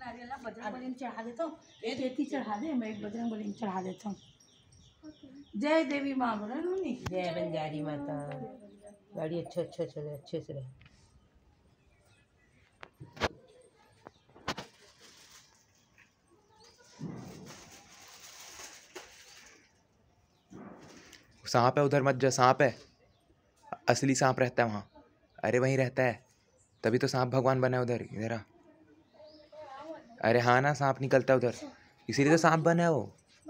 बजरंगबली चढ़ा देता हूँ, एक एती चढ़ा दे, मैं एक बजरंगबली चढ़ा देता हूँ। जय देवी माँ बोला मम्मी। जय बंजारी माता। गाड़ी अच्छे से रहे। सांप है उधर मत जा, सांप है, असली सांप रहता है वहाँ। अरे वहीं रहता है, तभी तो सांप भगवान बना है उधर। इधर आ। अरे हाँ ना, सांप निकलता है उधर, इसीलिए तो सांप बना है वो।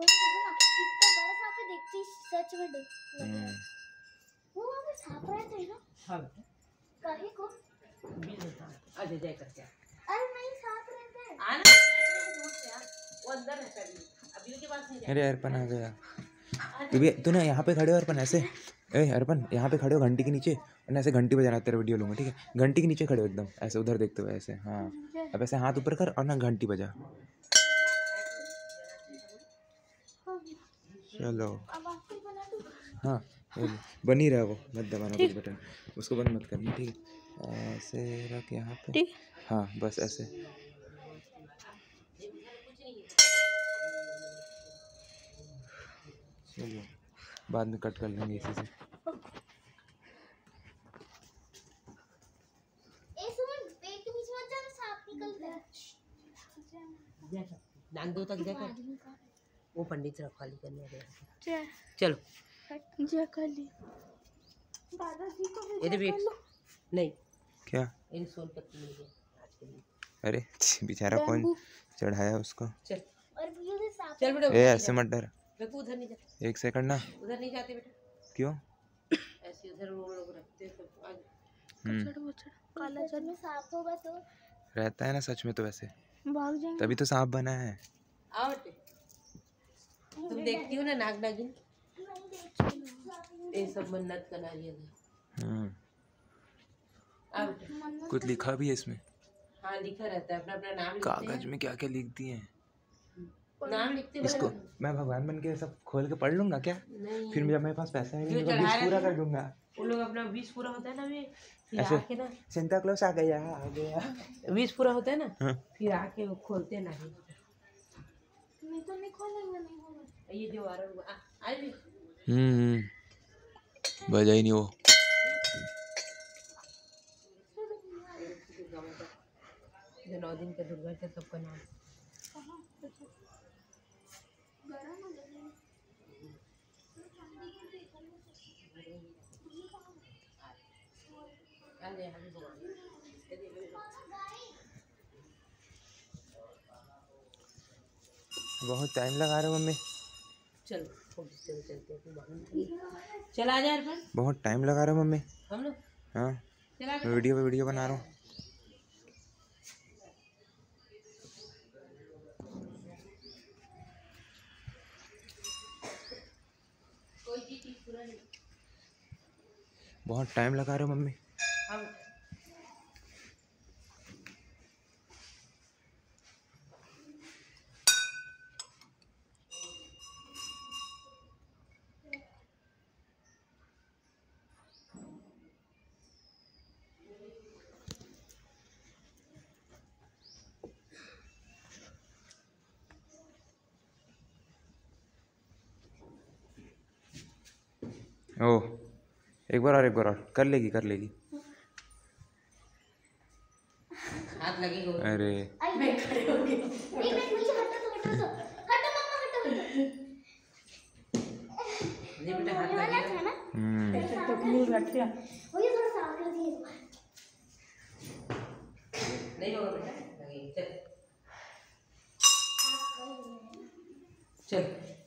जय करके अरे अर्पण आ गया। तू भी, तू ना यहाँ पे खड़े हो अर्पण, ऐसे। ए अर्पण यहाँ पे खड़े हो घंटी के नीचे, और ऐसे घंटी बजाना, तेरा वीडियो लूँगा, ठीक है? घंटी के नीचे खड़े हो एकदम ऐसे, उधर देखते हुए ऐसे। हाँ, अब ऐसे हाथ ऊपर कर और ना घंटी बजा। चलो हाँ, बनी रहा वो, मत दबाना कुछ बटन, उसको बंद मत करना, ठीक है? ऐसे रख यहाँ पे। हाँ बस ऐसे। चलो बाद में कट कर लेंगे इसी से। नाक दो तक जाकर वो पंडित से रखवाली करने आ गया। चलो जय काली। दादाजी को भी ये नहीं क्या इन सोन पत्ती मिल गया आज के लिए। अरे बेचारा कौन चढ़ाया उसको। चल चल बेटा, ए ऐसे मत डर, उधर नहीं जाते, एक सेकंड ना। उधर नहीं जाते बेटा। क्यों? ऐसे उधर लोग रखते हैं सब। काला चल में सांप होगा तो रहता है ना सच में, तो वैसे भाग जाएंगे, तभी तो सांप बना है। आओ बेटे, तुम देखती हो ना नाग नागिन, ये सब मन्नत का नारियल है। आओ बेटे, कुछ लिखा भी है इसमें? हाँ लिखा रहता है, अपना अपना नाम लिखते हैं। कागज में क्या क्या लिख दिए हैं? नाम लिखते हैं। इसको मैं भगवान बन के सब खोल के पढ़ लूंगा क्या? नहीं, फिर जब मेरे पास पैसा है जो तो चढ़ा 20 पूरा रहे कर दूंगा। वो लोग अपना 20 पूरा होता है ना, वे फिर ऐसे आके ना सेंटा क्लॉज आ गया 20 पूरा होता है ना, हाँ। फिर आके वो खोलते हैं ना। नहीं तो नहीं खोलेंगे, नहीं होगा। ये जो आ भी बजा ही नहीं वो। जो 9 दिन का दुर्गा है सबका नाम। बहुत टाइम लगा रहे हो मम्मी। चलो चल आ जा अर्पण। बहुत टाइम लगा रहे हो मम्मी। हम लोग हाँ, मैं वीडियो बना रहा हूँ। बहुत टाइम लगा रहे हो मम्मी। ओ एक बार और कर लेगी हाथ लगेगा। अरे मैं खड़े हो गए। ये बेटा हाथ लगेगा। नहीं होगा बेटा, लगेगा। चल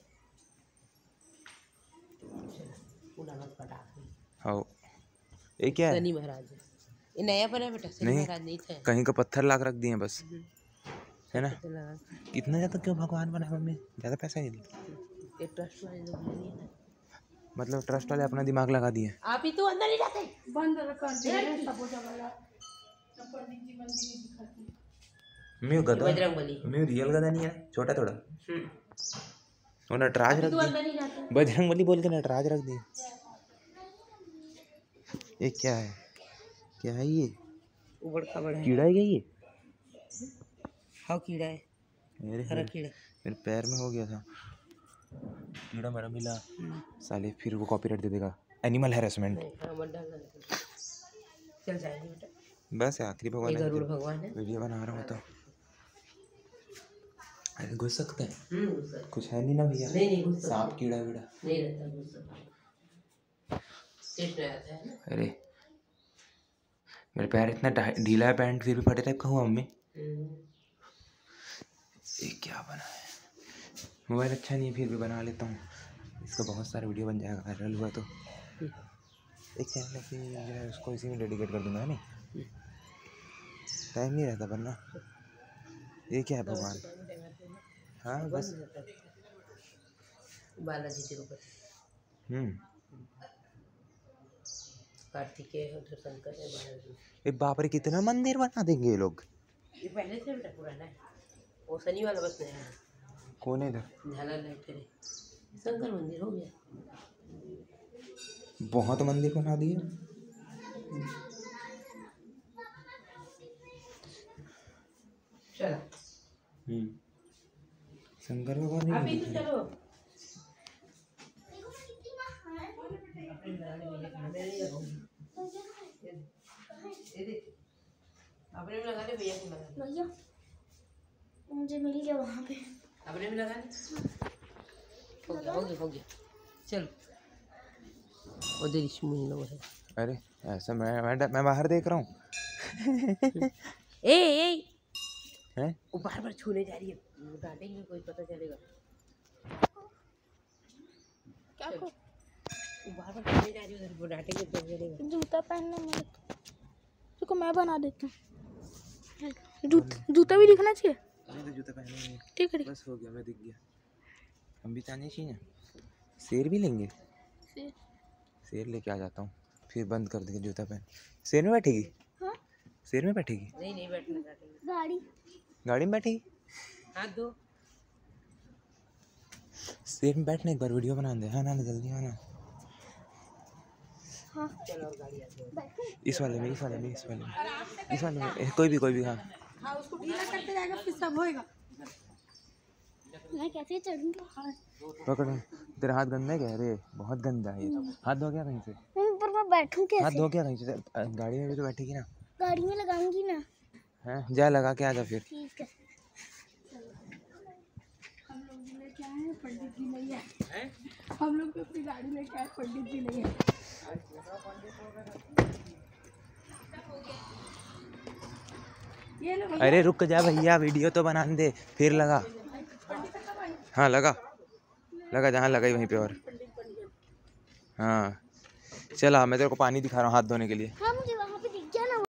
हाँ, ये क्या है? शनि महाराज ये नया बना बेटा, शनि महाराज नहीं था। कहीं का पत्थर लाके रख दिए बस, है ना? इतना ज़्यादा क्यों भगवान बना मम्मी? ज़्यादा पैसा है नहीं? ट्रस्ट वाले लोग नहीं है ना, मतलब ट्रस्ट वाले अपना दिमाग लगा दिए। आप ही तो अंदर नहीं जाते, बंद कर दे सब हो जाएगा। पंडित जी मंदिर नहीं दिखाते। मैं गधा, बजरंगबली मैं रियल गधा नहीं है, छोटा थोड़ा। वो नटराज रख अंदर नहीं दिए, जाते। बजरंगबली बोल के नटराज रख दिए। ये क्या है ये? उबड़ खाबड़ है। कीड़ा है क्या ये? हाँ कीड़ा है, मेरे हरा कीड़ा। मेरे पैर में हो गया था कीड़ा मेरा मिला साले, फिर वो कॉपीराइट दे देगा, एनिमल हैरेसमेंट। हाँ मत डालना, चल जाएंगे बेटा। बस आखिरी भगवान ये है, गरुड़ भगवान है। वीडियो बना रहा हूँ तो अरे घुस सकते हैं, घुस सकते। कुछ है नहीं ना भैया? नहीं घुस सकते। सांप कीड़ा वीड़ा नहीं रहता, घुस सकता। सेट रहता है ना। अरे मेरे पैर इतना ढीला है, पैंट फिर भी फटे टाइप का हुआ मम्मी। ये क्या बना है? मोबाइल अच्छा नहीं है फिर भी बना लेता हूँ, इसका बहुत सारा वीडियो बन जाएगा वायरल हुआ तो। एक चैनल है कि जो है उसको इसी में डेडिकेट कर दूंगा, नहीं टाइम नहीं रहता वरना। ये क्या है भगवान? हाँ बस बालाजी तिरुपति, कार्तिकेय उधर शंकर है, बालाजी। ए बाप रे, कितना मंदिर बना देंगे ये लोग। ये पहले से बेटा पुराना है, वो शनि वाला बस नया है। कौन है इधर? झालर लाइट करे, शंकर मंदिर हो गया। बहुत मंदिर बना दिए। चलो शंकर भगवान अभी तो चलो। अपने में लगा ले, भैया को लगा ले। भैया मुझे मिल गया वहाँ पे। अपने में लगा ले। हो गया चलो। उधर इसमें लोग है। अरे ऐसा मैं बाहर देख रहा हूँ। ए हैं? वो बार छूने जा रही है, डांटेंगे कोई पता चलेगा। क्या को? वो बार छूने जा रही है उधर, वो डांटेंगे पता चलेगा। जूता पहनना मेरे को मैं बना देता हूँ। जूता भी दिखना चाहिए। नहीं तो जूते पहने नहीं, ठीक है बस हो गया, मैं दिख गया। हम भी चाहने चाहिए, शेर भी लेंगे, शेर लेके आ जाता हूँ, फिर बंद कर देंगे जूता पहन। शेर में बैठेगी? हाँ? शेर में बैठेगी? नहीं बैठना, गाड़ी में बैठेगी। हाथ दो। शेर में बैठने एक बार वीडियो बना दे। हाँ ना जल्दी आना। हाँ चलो और गाड़ी आती है। इस वाले में कोई भी। हाँ हाँ उसको ढीला करते जाएगा फिर सब होएगा। मैं कैसे चढ़ूंगा? पकड़, तेरा हाथ गंदा है क्या? अरे बहुत गंदा है ये। हाथ धो क्या कहीं से? पर मैं बैठूं कैसे? हाथ धो क्या कहीं से? गाड़ी में भी तो बैठेगी ना। गाड़ी में लगाऊंगी ना। हैं जा लगा के आ जा फिर। ठीक है। हम लोग लेके आए हैं, पंडित जी नहीं है। हम लोग तो अपनी गाड़ी लेके आए, पंडित जी नहीं है। ये लो भैया। अरे रुक जा भैया, वीडियो तो बना दे फिर लगा। हाँ लगा जहाँ लगा ही वहीं पे। और हाँ चला, मैं तेरे को पानी दिखा रहा हूँ हाथ धोने के लिए।